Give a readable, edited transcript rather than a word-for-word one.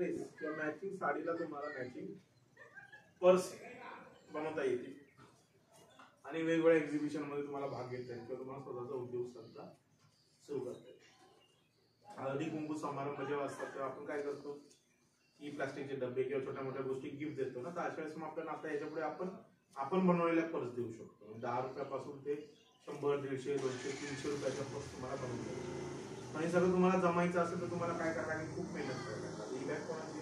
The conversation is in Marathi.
ड्रेस किंवा मॅचिंग साडीला तुम्हाला मॅचिंग पर्स बनवता येते आणि वेगवेगळ्या एक्झिबिशन मध्ये तुम्हाला भाग घेता येईल किंवा तुम्हाला स्वतःचा उद्योग सुद्धा सुरू करता येईल. हळदी कुंकू समारंभ जेव्हा असतात तेव्हा आपण काय करतो की प्लास्टिकचे डबे किंवा छोट्या मोठ्या गोष्टी गिफ्ट देतो ना, तर अशा वेळेस मग आपल्याला आता याच्यापुढे आपण बनवलेल्या पर्स देऊ शकतो. 10 रुपयापासून ते 100, 150, 200, 300 रुपयाच्या पर्स तुम्हाला बनवून देतो. आणि सगळं तुम्हाला जमायचं असेल तर तुम्हाला काय करायला लागेल, खूप मेहनत करायला लागेल. ही बॅग कोणाची